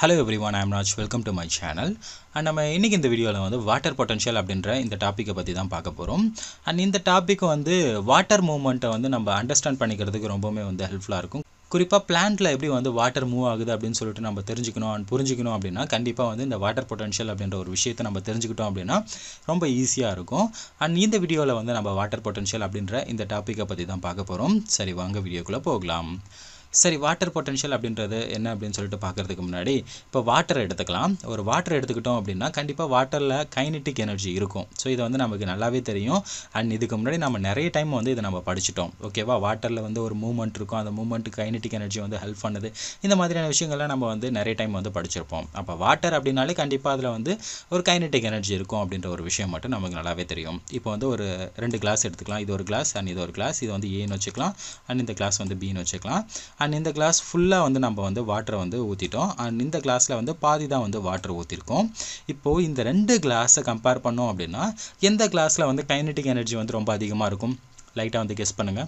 Hello everyone, I am Raj. Welcome to my channel. And நம்ம இன்னைக்கு இந்த வீடியோல வந்து வாட்டர் பொட்டன்ஷியல் அப்படின்ற இந்த டாபிக்கை பத்தி தான் பார்க்க போறோம். And இந்த டாபிக் வந்து வாட்டர் மூவ்மெண்ட்டை வந்து நம்ம அண்டர்ஸ்டாண்ட் பண்ணிக்கிறதுக்கு ரொம்பவே வந்து ஹெல்ப்ஃபுல்லா இருக்கும். குறிப்பா பிளான்ட்ல எப்படி வந்து வாட்டர் மூவ் ஆகுது அப்படின்னு சொல்லிட்டு நம்ம தெரிஞ்சுக்கணும் and புரிஞ்சுக்கணும் அப்படின்னா கண்டிப்பா வந்து இந்த வாட்டர் பொட்டன்ஷியல் அப்படின்ற ஒரு விஷயத்தை நம்ம தெரிஞ்சுக்கிட்டோம் அப்படின்னா ரொம்ப ஈஸியா இருக்கும். And இந்த வீடியோல வந்து நம்ம வாட்டர் பொட்டன்ஷியல் அப்படின்ற இந்த டாபிக்கை பத்தி தான் பார்க்க போறோம். சரி வாங்க வீடியோக்குள்ள போகலாம். சரி வாட்டர் பொட்டன்ஷியல் அப்படின்றது என்ன அப்படின்னு சொல்லிட்டு பார்க்கறதுக்கு முன்னாடி இப்போ வாட்டர் எடுத்துக்கலாம். ஒரு வாட்டர் எடுத்துக்கிட்டோம் அப்படின்னா கண்டிப்பாக வாட்டரில் கைனெட்டிக் எனர்ஜி இருக்கும். ஸோ இதை வந்து நமக்கு நல்லாவே தெரியும். அண்ட் இதுக்கு முன்னாடி நம்ம நிறைய டைம் வந்து இதை நம்ம படிச்சிட்டோம். ஓகேவா, வாட்டரில் வந்து ஒரு மூவ்மெண்ட் இருக்கும், அந்த மூவ்மெண்ட்டுக்கு கைனெட்டிக் எனர்ஜி வந்து ஹெல்ப் பண்ணுது. இந்த மாதிரியான விஷயங்கள்லாம் நம்ம வந்து நிறைய டைம் வந்து படிச்சிருப்போம். அப்போ வாட்டர் அப்படின்னாலே கண்டிப்பாக அதில் வந்து ஒரு கைனெட்டிக் எனர்ஜி இருக்கும் அப்படின்ற ஒரு விஷயம் மட்டும் நமக்கு நல்லாவே தெரியும். இப்போ வந்து ஒரு 2 கிளாஸ் எடுத்துக்கலாம். இது ஒரு கிளாஸ் அண்ட் இது ஒரு கிளாஸ். இது வந்து ஏன்னு வச்சுக்கலாம் அண்ட் இந்த கிளாஸ் வந்து பின்னு வச்சுக்கலாம். அண்ட் இந்த கிளாஸ் ஃபுல்லாக வந்து நம்ம வந்து வாட்டரை வந்து ஊற்றிட்டோம். அண்ட் இந்த கிளாஸில் வந்து பாதி தான் வந்து வாட்டர் ஊற்றிருக்கோம். இப்போது இந்த 2 கிளாஸை கம்பேர் பண்ணோம் அப்படின்னா எந்த கிளாஸில் வந்து கைனெட்டிக் எனர்ஜி வந்து ரொம்ப அதிகமாக இருக்கும்? லைட்டாக வந்து கெஸ் பண்ணுங்கள்.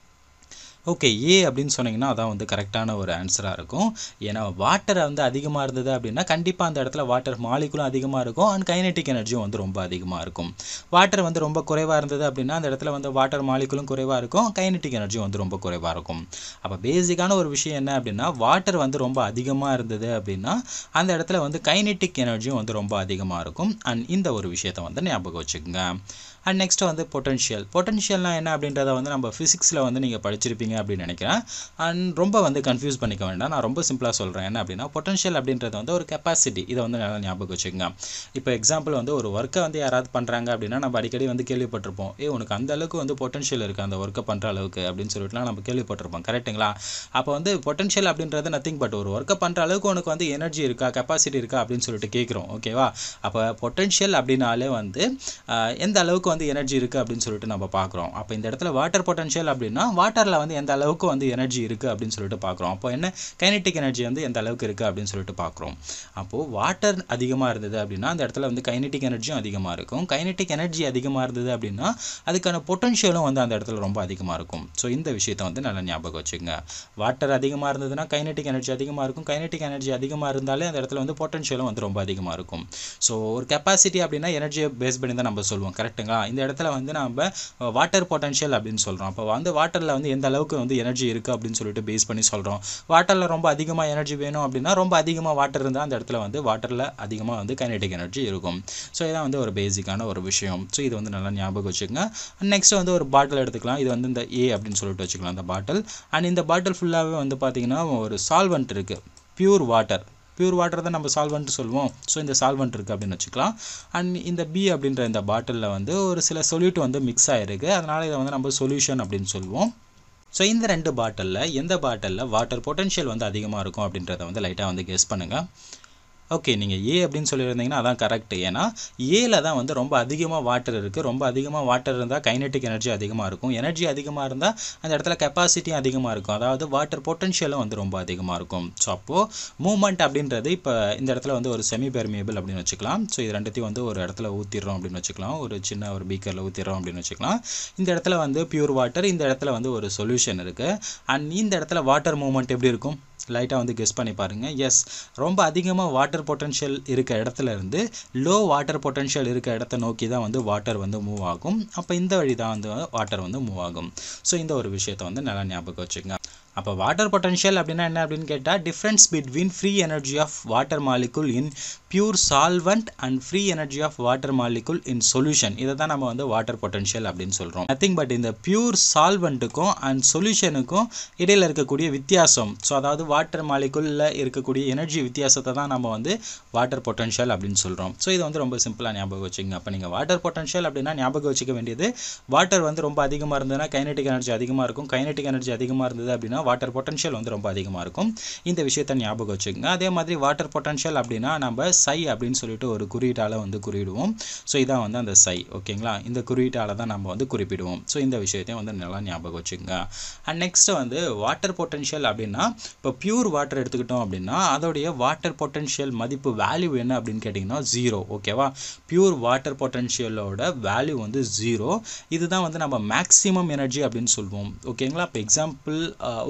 ஓகே, ஏ அப்படின்னு சொன்னீங்கன்னா அதான் வந்து கரெக்டான ஒரு ஆன்சராக இருக்கும். ஏன்னா வாட்டர் வந்து அதிகமாக இருந்தது அப்படின்னா கண்டிப்பாக அந்த இடத்துல வாட்டர் மாலிகுலும் அதிகமாக இருக்கும் அண்ட் கைனெட்டிக் எனர்ஜியும் வந்து ரொம்ப அதிகமாக இருக்கும். வாட்டர் வந்து ரொம்ப குறைவாக இருந்தது அப்படின்னா அந்த இடத்துல வந்து வாட்டர் மாலிகுலும் குறைவாக இருக்கும், கைனெட்டிக் எனர்ஜியும் வந்து ரொம்ப குறைவாக இருக்கும். அப்போ பேசிக்கான ஒரு விஷயம் என்ன அப்படின்னா வாட்டர் வந்து ரொம்ப அதிகமாக இருந்தது அப்படின்னா அந்த இடத்துல வந்து கைனெட்டிக் எனர்ஜியும் வந்து ரொம்ப அதிகமாக இருக்கும். அண்ட் இந்த ஒரு விஷயத்தை வந்து ஞாபகம் வச்சுக்கோங்க. அண்ட் நெக்ஸ்ட் வந்து பொட்டன்ஷியல்னால் என்ன அப்படின்றத வந்து நம்ம ஃபிசிக்ஸில் வந்து நீங்கள் படிச்சிருப்பீங்க அப்படின்னு நினைக்கிறேன். அண்ட் ரொம்ப வந்து கன்ஃபியூஸ் பண்ணிக்க வேண்டாம், நான் ரொம்ப சிம்பிளாக சொல்கிறேன். என்ன அப்படின்னா பொட்டன்ஷியல் அப்படின்றது வந்து ஒரு கெப்பாசிட்டி. இதை வந்து நல்லா ஞாபகம் வச்சுக்கோங்க. இப்போ எக்ஸாம்பிள் வந்து ஒரு ஒர்க்கை வந்து யாராவது பண்ணுறாங்க அப்படின்னா நம்ம அடிக்கடி வந்து கேள்விப்பட்டிருப்போம், உனக்கு அந்த அளவுக்கு வந்து பொட்டன்ஷியல் இருக்குது அந்த ஒர்க்கை பண்ணுற அளவுக்கு அப்படின்னு சொல்லிட்டுலாம் நம்ம கேள்விப்பட்டிருப்போம். கரெக்டுங்களா? அப்போ வந்து பொட்டன்ஷியல் அப்படின்றது நத்திங் பட் ஒரு ஒர்க்கை பண்ணுற அளவுக்கு உனக்கு வந்து எனர்ஜி இருக்கா, கெப்பாசிட்டி இருக்கா அப்படின்னு சொல்லிட்டு கேட்குறோம். ஓகேவா? அப்போ பொட்டன்ஷியல் அப்படின்னாலே வந்து எந்த அளவுக்கு வந்து எனர்ஜி இருக்குது அப்படின்னு சொல்லிட்டு நம்ம பார்க்குறோம். அப்போ இந்த இடத்துல வாட்டர் பொட்டன்ஷியல் அப்படின்னா வாட்டரில் வந்து எந்த அளவுக்கு வந்து எனர்ஜி இருக்குது அப்படின்னு சொல்லிட்டு பார்க்குறோம். அப்போ என்ன கைனெட்டிக் எனர்ஜி வந்து எந்த அளவுக்கு இருக்குது அப்படின்னு சொல்லிட்டு பார்க்குறோம். அப்போது வாட்டர் அதிகமாக இருந்தது அப்படின்னா அந்த இடத்துல வந்து கைனெட்டிக் எனர்ஜியும் அதிகமாக இருக்கும். கைனெட்டிக் எனர்ஜி அதிகமாக இருந்தது அப்படின்னா அதுக்கான பொட்டன்ஷியலும் வந்து அந்த இடத்துல ரொம்ப அதிகமாக இருக்கும். ஸோ இந்த விஷயத்தை வந்து நல்லா ஞாபகம் வச்சுங்க. வாட்டர் அதிகமாக இருந்ததுன்னா கைனெட்டிக் எனர்ஜி அதிகமாக இருக்கும். கைனெட்டிக் எனர்ஜி அதிகமாக இருந்தாலே அந்த இடத்துல வந்து பொட்டன்ஷியலும் வந்து ரொம்ப அதிகமாக இருக்கும். ஸோ ஒரு கெப்பாசிட்டி அப்படின்னா எனர்ஜியை பேஸ் பண்ணி தான் நம்ம சொல்லுவோம். கரெக்டுங்களா? இந்த இடத்துல வந்து நம்ம வாட்டர் பொட்டன்ஷியல் அப்படின்னு சொல்கிறோம். அப்போ வந்து வாட்டரில் வந்து எந்த அளவுக்கு வந்து எனர்ஜி இருக்குது அப்படின்னு சொல்லிட்டு பேஸ் பண்ணி சொல்கிறோம். வாட்டரில் ரொம்ப அதிகமாக எனர்ஜி வேணும் அப்படின்னா ரொம்ப அதிகமாக வாட்டர் இருந்தால் அந்த இடத்துல வந்து வாட்டரில் அதிகமாக வந்து கைனெட்டிக் எனர்ஜி இருக்கும். ஸோ இதான் வந்து ஒரு பேசிக்கான ஒரு விஷயம். ஸோ இது வந்து நல்லா ஞாபகம் வச்சுக்கோங்க. நெக்ஸ்ட் வந்து ஒரு பாட்டில் எடுத்துக்கலாம். இது வந்து இந்த ஏ அப்படின்னு சொல்லிட்டு வச்சுக்கலாம் அந்த பாட்டில். அண்ட் இந்த பாட்டில் ஃபுல்லாகவே வந்து பார்த்திங்கன்னா ஒரு சால்வெண்ட் இருக்குது, பியூர் வாட்டர் தான் நம்ம சால்வெண்ட் சொல்லுவோம். ஸோ இந்த சால்வெண்ட் இருக்குது அப்படின்னு வச்சுக்கலாம். அண்ட் இந்த பி அப்படின்ற இந்த பாட்டிலில் வந்து ஒரு சில சொல்யூட் வந்து மிக்ஸ் ஆகிருக்கு, அதனால் இதை வந்து நம்ம சொல்யூஷன் அப்படின்னு சொல்லுவோம். ஸோ இந்த 2 பாட்டிலில் எந்த பாட்டிலில் வாட்டர் பொட்டன்ஷியல் வந்து அதிகமாக இருக்கும் அப்படின்றத வந்து லைட்டாக வந்து கெஸ் பண்ணுங்கள். ஓகே, நீங்கள் ஏ அப்படின்னு சொல்லியிருந்தீங்கன்னா அதான் கரெக்ட். ஏன்னா ஏல தான் வந்து ரொம்ப அதிகமாக வாட்டர் இருக்குது. ரொம்ப அதிகமாக வாட்டர் இருந்தால் கைனெட்டிக் எனர்ஜி அதிகமாக இருக்கும். எனர்ஜி அதிகமாக இருந்தால் அந்த இடத்துல கெப்பாசிட்டியும் அதிகமாக இருக்கும், அதாவது வாட்டர் பொட்டன்ஷியலும் வந்து ரொம்ப அதிகமாக இருக்கும். ஸோ அப்போது மூவ்மெண்ட் அப்படின்றது இப்போ இந்த இடத்துல வந்து ஒரு செமி பெர்மியபிள் அப்படின்னு வச்சுக்கலாம். ஸோ இது ரெண்டுத்தையும் வந்து ஒரு இடத்துல ஊற்றிடுறோம் அப்படின்னு வச்சுக்கலாம், ஒரு சின்ன ஒரு பீக்கரில் ஊற்றிடுறோம் அப்படின்னு வச்சுக்கலாம். இந்த இடத்துல வந்து பியூர் வாட்டர், இந்த இடத்துல வந்து ஒரு சொல்யூஷன் இருக்குது. அண்ட் இந்த இடத்துல வாட்டர் மூவ்மெண்ட் எப்படி இருக்கும்? லைட்டாக வந்து கெஸ் பண்ணி பாருங்கள். எஸ், ரொம்ப அதிகமாக வாட்டர் பொட்டன்ஷியல் இருக்க இடத்துல இருந்து லோ வாட்டர் பொட்டன்ஷியல் இருக்க இடத்த நோக்கி தான் வந்து வாட்டர் வந்து மூவ் ஆகும். அப்போ இந்த வழி தான் வந்து வாட்டர் வந்து மூவ் ஆகும். ஸோ இந்த ஒரு விஷயத்தை வந்து நல்லா ஞாபகம் வச்சுக்கோங்க. அப்போ வாட்டர் பொட்டன்ஷியல் அப்படின்னா என்ன அப்படின்னு கேட்டால் difference between free energy of water molecule in pure solvent and free energy of water molecule in solution. இதை தான் நம்ம வந்து வாட்டர் பொட்டன்ஷியல் அப்படின்னு சொல்கிறோம். நத்திங் பட் இந்த பியூர் சால்வெண்ட்டுக்கும் அண்ட் சொல்யூஷனுக்கும் இடையில் இருக்கக்கூடிய வித்தியாசம், ஸோ அதாவது வாட்டர் மாலிகுலில் இருக்கக்கூடிய எனர்ஜி வித்தியாசத்தை தான் நம்ம வந்து வாட்டர் பொட்டன்ஷியல் அப்படின்னு சொல்கிறோம். ஸோ இது வந்து ரொம்ப சிம்பிளாக ஞாபகம் வச்சுங்க. அப்போ நீங்கள் வாட்டர் பொட்டன்ஷியல் அப்படின்னா ஞாபகம் வச்சுக்க வேண்டியது வாட்டர் வந்து ரொம்ப அதிகமாக இருந்ததுன்னா கைனெட்டிக் எனர்ஜி அதிகமாக இருக்கும். கைனெட்டிக் எனர்ஜி அதிகமாக இருந்தது அப்படின்னா வாட்டர் பொட்டன்ஷியல் வந்து ரொம்ப அதிகமாக இருக்கும். இந்த விஷயத்தை ஞாபகம் வச்சுக்கோங்க. அதே மாதிரி வாட்டர் பொட்டன்ஷியல் அப்படின்னா நம்ம சை அப்படின்னு சொல்லிட்டு ஒரு குறியீட்டால் வந்து குறியிடுவோம். ஸோ இதான் வந்து அந்த சை. ஓகேங்களா? இந்த குறியீட்டால் தான் நம்ம வந்து குறிப்பிடுவோம். ஸோ இந்த விஷயத்தையும் வந்து நல்லா ஞாபகம் வச்சுக்கோங்க. அண்ட் நெக்ஸ்ட் வந்து வாட்டர் பொட்டன்ஷியல் அப்படின்னா இப்போ பியூர் வாட்டர் எடுத்துக்கிட்டோம் அப்படின்னா அதோடைய வாட்டர் பொட்டன்ஷியல் மதிப்பு வேல்யூ என்ன அப்படின்னு கேட்டிங்கன்னா 0. ஓகேவா? பியூர் வாட்டர் பொட்டன்ஷியலோட வேல்யூ வந்து 0. இதுதான் வந்து நம்ம மேக்ஸிமம் எனர்ஜி அப்படின்னு சொல்லுவோம். ஓகேங்களா? இப்போ எக்ஸாம்பிள்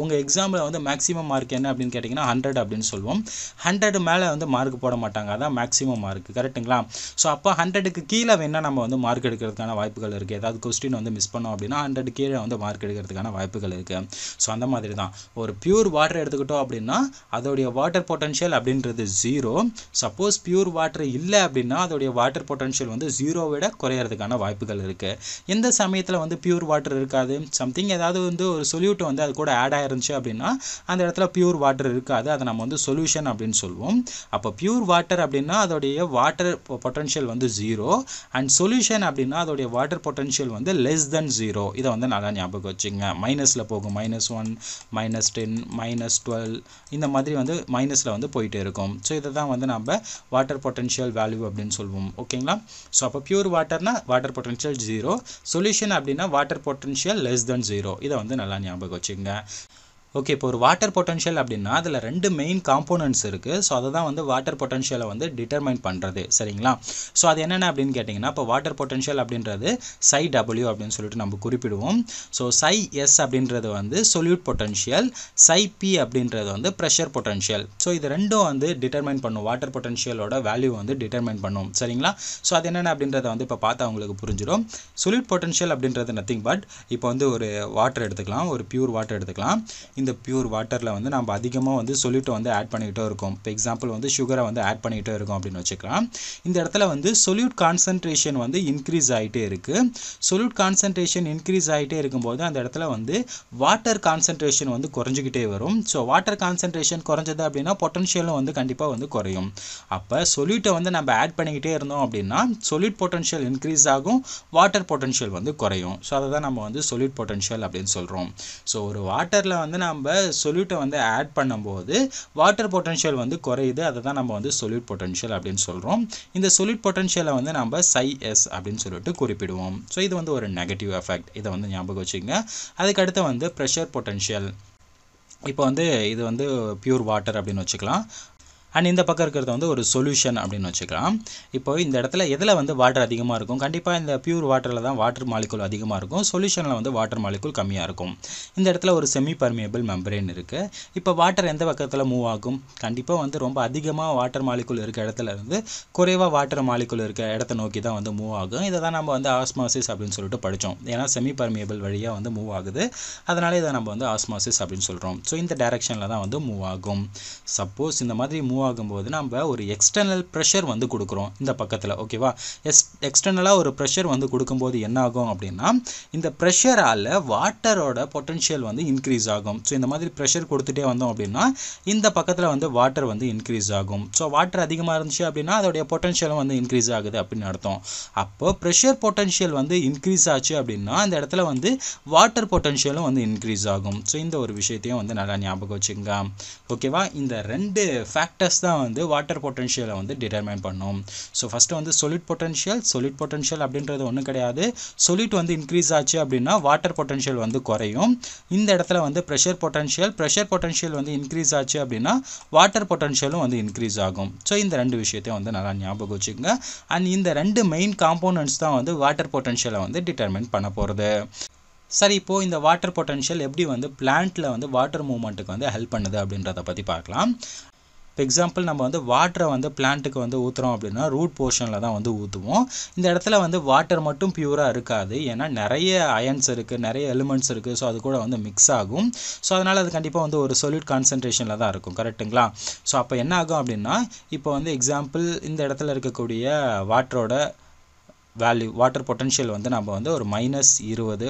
உங்கள் எக்ஸாமில் வந்து மேக்ஸிமம் மார்க் என்ன அப்படின்னு கேட்டிங்கன்னா 100 அப்படின்னு சொல்லுவோம். 100 மேலே வந்து மார்க் போட மாட்டாங்க, அதான் மேக்ஸிமம் மார்க், கரெக்ட்டுங்களா? ஸோ அப்போ 100க்கு கீழே வேணால் நம்ம வந்து மார்க் எடுக்கிறதுக்கான வாய்ப்புகள் இருக்குது. ஏதாவது கொஸ்டின் வந்து மிஸ் பண்ணோம் அப்படின்னா 100 கீழே வந்து மார்க் எடுக்கிறதுக்கான வாய்ப்புகள் இருக்குது. ஸோ அந்த மாதிரி தான் ஒரு பியூர் வாட்டர் எடுத்துக்கிட்டோம் அப்படின்னா அதோடைய வாட்டர் பொட்டன்ஷியல் அப்படின்றது 0. சப்போஸ் பியூர் வாட்டர் இல்லை அப்படின்னா அதோடைய வாட்டர் பொட்டன்ஷியல் வந்து 0 விட குறையிறதுக்கான வாய்ப்புகள் இருக்குது. எந்த சமயத்தில் வந்து பியூர் வாட்டர் இருக்காது, சம்திங் ஏதாவது வந்து ஒரு சொல்யூட் வந்து அது கூட ஆட் ஆயிருந்துச்சு அப்படின்னா அந்த இடத்துல பியூர் வாட்டர் இருக்காது, அதை நம்ம வந்து சொல்யூஷன் அப்படின்னு சொல்லுவோம். அப்போ பியூர் வாட்டர் அப்படின்னா அதோடைய வாட்டர் பொட்டன்ஷியல் வந்து 0 அண்ட் சொல்யூஷன் அப்படின்னா அதோடைய வாட்டர் பொட்டன்ஷியல் வந்து லெஸ் தென் 0. இதை வந்து நல்லா ஞாபகம் வச்சுங்க. மைனஸில் போகும், -1 -10 -12 இந்த மாதிரி வந்து மைனஸில் வந்து போயிட்டே இருக்கும். ஸோ இதை தான் வந்து நம்ம வாட்டர் பொட்டன்ஷியல் வேல்யூ அப்படின்னு சொல்லுவோம். ஓகேங்களா? ஸோ அப்போ பியூர் வாட்டர்னா வாட்டர் பொட்டன்ஷியல் 0, சொல்யூஷன் அப்படின்னா வாட்டர் பொட்டன்ஷியல் லெஸ் தென் 0. இதை வந்து நல்லா ஞாபகம் வச்சுங்க. ஓகே, இப்போ ஒரு வாட்டர் பொட்டன்ஷியல் அப்படின்னா அதில் 2 மெயின் காம்போனன்ட்ஸ் இருக்குது. ஸோ அதை தான் வந்து வாட்டர் பொட்டன்ஷியலை வந்து டிட்டர்மைன் பண்ணுறது, சரிங்களா? ஸோ அது என்னென்ன அப்படின்னு கேட்டிங்கன்னா, இப்போ வாட்டர் பொட்டன்ஷியல் அப்படின்றது psi W அப்படின்னு சொல்லிட்டு நம்ம குறிப்பிடுவோம். ஸோ psi S அப்படின்றது வந்து சொல்யூட் பொட்டன்ஷியல், psi P அப்படின்றது வந்து ப்ரெஷர் பொட்டன்ஷியல். ஸோ இது ரெண்டும் வந்து டிட்டர்மைன் பண்ணும், வாட்டர் பொட்டன்ஷியலோட வேல்யூ வந்து டிட்டர்மைன் பண்ணும், சரிங்களா? ஸோ அது என்னென்ன அப்படின்றத வந்து இப்போ பார்த்தா உங்களுக்கு புரிஞ்சிடும். சொல்யூட் பொட்டன்ஷியல் அப்படின்றது நத்திங் பட், இப்போ வந்து ஒரு வாட்டர் எடுத்துக்கலாம், ஒரு பியூர் வாட்டர் எடுத்துக்கலாம். இந்த பியூர் வாட்டரில் வந்து நம்ம அதிகமாக வந்து சொல்யூட்டை வந்து ஆட் பண்ணிக்கிட்டே இருக்கும். இப்போ எக்ஸாம்பிள் வந்து சுகரை வந்து ஆட் பண்ணிக்கிட்டே இருக்கும் அப்படின்னு வச்சுக்கலாம். இந்த இடத்துல வந்து சொல்யூட் கான்சன்ட்ரேஷன் வந்து இன்க்ரீஸ் ஆகிட்டே இருக்குது. சொல்யூட் கான்சன்ட்ரேஷன் இன்க்ரீஸ் ஆகிட்டே இருக்கும்போது அந்த இடத்துல வந்து வாட்டர் கான்சன்ட்ரேஷன் வந்து குறைஞ்சிக்கிட்டே வரும். ஸோ வாட்டர் கான்சன்ட்ரேஷன் குறைஞ்சது அப்படின்னா பொட்டன்ஷியலும் வந்து கண்டிப்பாக வந்து குறையும். அப்போ சொல்யூட்டை வந்து நம்ம ஆட் பண்ணிக்கிட்டே இருந்தோம் அப்படின்னா சொல்யூட் பொட்டன்ஷியல் இன்க்ரீஸ் ஆகும், வாட்டர் பொட்டன்ஷியல் வந்து குறையும். ஸோ அதை தான் நம்ம வந்து சொல்யூட் பொட்டன்ஷியல் அப்படின்னு சொல்கிறோம். ஸோ ஒரு வாட்டரில் வந்து நம்ம சொல்யூட்டை வந்து ஆட் பண்ணும்போது வாட்டர் பொட்டன்ஷியல் வந்து குறையுது, அதை தான் நம்ம வந்து சொல்யூட் பொட்டன்ஷியல் அப்படின்னு சொல்கிறோம். இந்த சொல்யூட் பொட்டன்ஷியலை வந்து நம்ம psi S அப்படின்னு சொல்லிட்டு குறிப்பிடுவோம். ஸோ இது வந்து ஒரு நெகட்டிவ் எஃபெக்ட், இதை வந்து ஞாபகம் வச்சுங்க. அதுக்கடுத்து வந்து ப்ரெஷர் பொட்டன்ஷியல். இப்போ வந்து இது வந்து பியூர் வாட்டர் அப்படின்னு வச்சுக்கலாம். அண்ட் இந்த பக்கம் இருக்கிறது வந்து ஒரு சொல்யூஷன் அப்படின்னு வச்சுக்கலாம். இப்போ இந்த இடத்துல எதில் வந்து வாட்டர் அதிகமாக இருக்கும்? கண்டிப்பாக இந்த பியூர் வாட்டரில் தான் வாட்டர் மாலிகுல் அதிகமாக இருக்கும், சொல்யூஷனில் வந்து வாட்டர் மாலிகுல் கம்மியாக இருக்கும். இந்த இடத்துல ஒரு செமி பர்மியபிள் மெம்பரேன் இருக்குது. இப்போ வாட்டர் எந்த பக்கத்தில் மூவ் ஆகும்? கண்டிப்பாக வந்து ரொம்ப அதிகமாக வாட்டர் மாலிகுல் இருக்க இடத்துல இருந்து குறைவாக வாட்டர் மாலிகுல் இருக்க இடத்த நோக்கி தான் வந்து மூவ் ஆகும். இதை தான் நம்ம வந்து ஆஸ்மாசிஸ் அப்படின்னு சொல்லிட்டு படித்தோம். ஏன்னா செமி பர்மியபிள் வழியாக வந்து மூவ் ஆகுது, அதனால இதை நம்ம வந்து ஆஸ்மாசிஸ் அப்படின்னு சொல்கிறோம். ஸோ இந்த டைரக்ஷனில் தான் வந்து மூவ் ஆகும். சப்போஸ் இந்த மாதிரி மூவ் ஆகும்போது நம்ம ஒரு எக்ஸ்டர்னல் ப்ரெஷர் வந்து கொடுக்குறோம் இந்த பக்கத்தில், ஓகேவா? எக்ஸ்டர்னலாக ஒரு ப்ரெஷர் வந்து கொடுக்கும்போது என்ன ஆகும் அப்படின்னா இந்த ப்ரெஷரால் வாட்டரோட பொட்டன்ஷியல் வந்து இன்க்ரீஸ் ஆகும். ஸோ இந்த மாதிரி ப்ரெஷர் கொடுத்துட்டே வந்தோம் அப்படின்னா இந்த பக்கத்தில் வந்து வாட்டர் வந்து இன்க்ரீஸ் ஆகும். ஸோ வாட்டர் அதிகமாக இருந்துச்சு அப்படின்னா அதோடைய பொட்டன்ஷியலும் வந்து இன்க்ரீஸ் ஆகுது அப்படின்னு அர்த்தம். அப்போ ப்ரெஷர் பொட்டன்ஷியல் வந்து இன்க்ரீஸ் ஆச்சு அப்படின்னா அந்த இடத்துல வந்து வாட்டர் பொட்டன்ஷியலும் வந்து இன்க்ரீஸ் ஆகும். ஸோ இந்த ஒரு விஷயத்தையும் வந்து நல்லா ஞாபகம் வச்சுங்க, ஓகேவா? இந்த 2 ஃபேக்டர்ஸ் தான் வந்து வாட்டர் பொட்டன்ஷியலை வந்து டிட்டர்மைன் பண்ணும். ஸோ ஃபஸ்ட்டு வந்து சொல்யூட் பொட்டன்ஷியல் அப்படின்றது ஒன்றும் கிடையாது. சொல்யூட் வந்து இன்க்ரீஸ் ஆச்சு அப்படின்னா வாட்டர் பொட்டன்ஷியல் வந்து குறையும். இந்த இடத்துல வந்து ப்ரெஷர் பொட்டன்ஷியல் வந்து இன்க்ரீஸ் ஆச்சு அப்படின்னா வாட்டர் பொட்டன்ஷியலும் வந்து இன்க்ரீஸ் ஆகும். ஸோ இந்த 2 விஷயத்தையும் வந்து நல்லா ஞாபகம் வச்சுக்கோங்க. அண்ட் இந்த 2 மெயின் காம்போனன்ட்ஸ் தான் வந்து வாட்டர் பொட்டன்ஷியலை வந்து டிட்டர்மைன் பண்ண போகிறது. சரி, இப்போது இந்த வாட்டர் பொட்டன்ஷியல் எப்படி வந்து பிளான்ட்டில் வந்து வாட்டர் மூவ்மெண்ட்டுக்கு வந்து ஹெல்ப் பண்ணுது அப்படின்றத பற்றி பார்க்கலாம். இப்போ எக்ஸாம்பிள் நம்ம வந்து வாட்டரை வந்து பிளான்ட்டுக்கு வந்து ஊற்றுறோம் அப்படின்னா ரூட் போர்ஷனில் தான் வந்து ஊற்றுவோம். இந்த இடத்துல வந்து வாட்டர் மட்டும் பியூராக இருக்காது, ஏன்னா நிறைய அயன்ஸ் இருக்குது, நிறைய எலிமெண்ட்ஸ் இருக்குது. ஸோ அது கூட வந்து மிக்ஸ் ஆகும். ஸோ அதனால் அது கண்டிப்பாக வந்து ஒரு சொல்யூட் கான்சன்ட்ரேஷனில் தான் இருக்கும், கரெக்டுங்களா? ஸோ அப்போ என்ன ஆகும் அப்படின்னா இப்போ வந்து எக்ஸாம்பிள் இந்த இடத்துல இருக்கக்கூடிய வாட்டரோட வேல்யூ, வாட்டர் பொட்டன்ஷியல் வந்து நம்ம வந்து ஒரு -20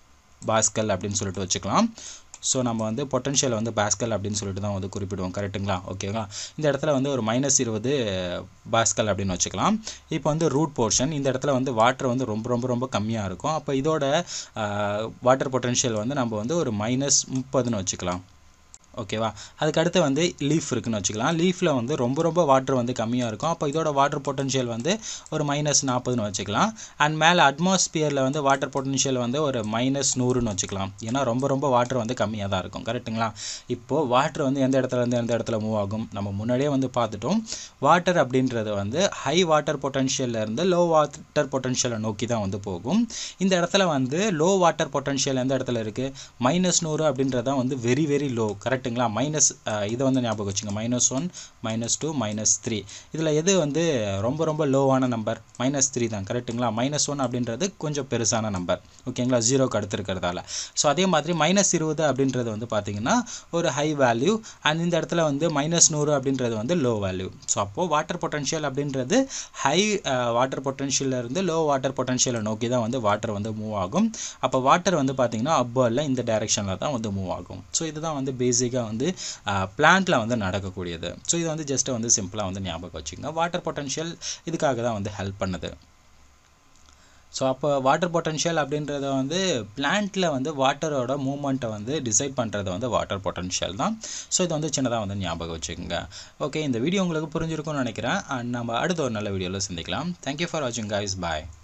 பாஸ்கல் அப்படின்னு சொல்லிட்டு வச்சுக்கலாம். ஸோ நம்ம வந்து பொட்டன்ஷியலை வந்து பாஸ்கல் அப்படின்னு சொல்லிட்டு தான் வந்து குறிப்பிடுவோம், கரெக்டுங்களா? ஓகேங்களா? இந்த இடத்துல வந்து ஒரு -20 பாஸ்கல் அப்படின்னு வச்சுக்கலாம். இப்போ வந்து ரூட் போர்ஷன், இந்த இடத்துல வந்து வாட்டர் வந்து ரொம்ப கம்மியாக இருக்கும். அப்போ இதோட வாட்டர் பொட்டன்ஷியல் வந்து நம்ம வந்து ஒரு -30ன்னு வச்சுக்கலாம். ஓகேவா. அதுக்கு அடுத்து வந்து லீஃப் இருக்குன்னு வச்சுக்கலாம். லீஃபில் வந்து ரொம்ப வாட்டர் வந்து கம்மியாக இருக்கும். அப்போ இதோட வாட்டர் பொட்டன்ஷியல் வந்து ஒரு -40ன்னு வச்சுக்கலாம். அண்ட் மேலே அட்மாஸ்பியரில் வந்து வாட்டர் பொட்டன்ஷியல் வந்து ஒரு -100ன்னு வச்சுக்கலாம். ஏன்னா ரொம்ப வாட்டர் வந்து கம்மியாக தான் இருக்கும். கரெக்டுங்களா. இப்போது வாட்டர் வந்து எந்த இடத்துலேருந்து எந்த இடத்துல மூவ் ஆகும் நம்ம முன்னாடியே வந்து பார்த்துட்டோம். வாட்டர் அப்படின்றது வந்து ஹை வாட்டர் பொட்டன்ஷியல்லேருந்து லோ வாட்டர் பொட்டன்ஷியலை நோக்கி தான் வந்து போகும். இந்த இடத்துல வந்து லோ வாட்டர் பொட்டன்ஷியல் எந்த இடத்துல இருக்குது, -100 அப்படின்றது தான் வந்து வெரி லோ. கரெக்டுங்களா. இதை வந்து ஞாபகம் வச்சுங்க. -1 -2 -3 இதில் எது வந்து ரொம்ப லோவான நம்பர், -3 தான். கரெக்டுங்களா. -1 அப்படின்றது கொஞ்சம் பெருசான நம்பர். ஓகேங்களா, 0க்கு அடுத்து இருக்கிறதால. ஸோ அதே மாதிரி -20 அப்படின்றது வந்து பார்த்தீங்கன்னா ஒரு ஹை வேல்யூ. அண்ட் இந்த இடத்துல வந்து -100 அப்படின்றது வந்து லோ வேல்யூ. ஸோ அப்போது வாட்டர் பொட்டன்ஷியல் அப்படின்றது ஹை வாட்டர் பொட்டன்ஷியலிருந்து லோ வாட்டர் பொட்டன்ஷியலை நோக்கி தான் வந்து வாட்டர் வந்து மூவ் ஆகும். அப்போ வாட்டர் வந்து பார்த்தீங்கன்னா அப்வர்டில் இந்த டைரெக்ஷனில் தான் வந்து மூவ் ஆகும். ஸோ இதுதான் வந்து பேசிக்காக வந்து பிளான்ட்டில் வந்து நடக்கக்கூடியது. ஸோ இது வந்து ஜஸ்ட்டு வந்து சிம்பிளாக வந்து ஞாபகம் வச்சுக்கோங்க. வாட்டர் பொட்டன்ஷியல் இதுக்காக தான் வந்து ஹெல்ப் பண்ணுது. ஸோ அப்போ வாட்டர் பொட்டன்ஷியல் அப்படின்றத வந்து பிளான்ட்டில் வந்து வாட்டரோட மூவ்மெண்ட்டை வந்து டிசைட் பண்ணுறது வந்து வாட்டர் பொட்டன்ஷியல் தான். ஸோ இது வந்து சின்னதாக வந்து ஞாபகம் வச்சுக்கோங்க. ஓகே, இந்த வீடியோ உங்களுக்கு புரிஞ்சிருக்கும்னு நினைக்கிறேன். அண்ட் நம்ம அடுத்த ஒரு நல்ல வீடியோவில் சந்திக்கலாம். தேங்க்யூ ஃபார் வாட்சிங் கைஸ். பாய்.